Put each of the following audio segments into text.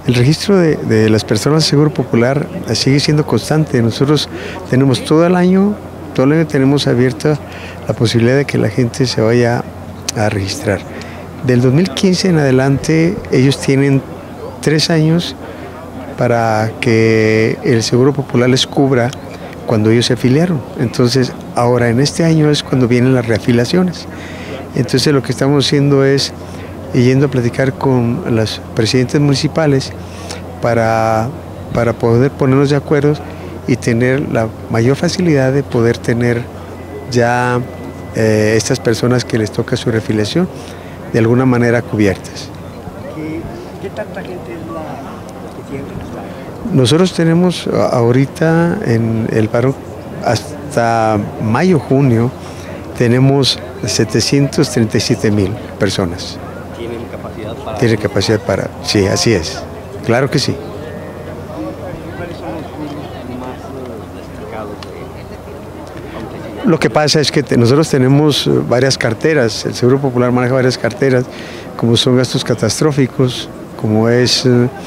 El registro de las personas de Seguro Popular sigue siendo constante. Nosotros tenemos todo el año tenemos abierta la posibilidad de que la gente se vaya a registrar. Del 2015 en adelante ellos tienen 3 años para que el Seguro Popular les cubra cuando ellos se afiliaron. Entonces ahora en este año es cuando vienen las reafiliaciones. Entonces lo que estamos haciendo es yendo a platicar con los presidentes municipales para poder ponernos de acuerdo y tener la mayor facilidad de poder tener ya estas personas que les toca su reafiliación de alguna manera cubiertas. ¿Qué tanta gente es la que tiene registrada? Nosotros tenemos ahorita en el paro hasta mayo, junio, tenemos 737,000 personas. ¿Tienen capacidad para...? Tienen capacidad para... Sí, así es. Claro que sí. ¿Cuáles son los grupos más destacados de...? Lo que pasa es que nosotros tenemos varias carteras. El Seguro Popular maneja varias carteras, como son gastos catastróficos, como es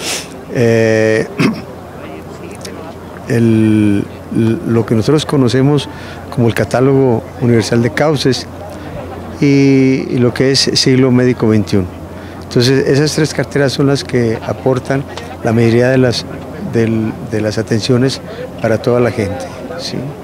lo que nosotros conocemos como el catálogo universal de cauces y lo que es siglo médico XXI. Entonces esas 3 carteras son las que aportan la mayoría de las atenciones para toda la gente, ¿sí?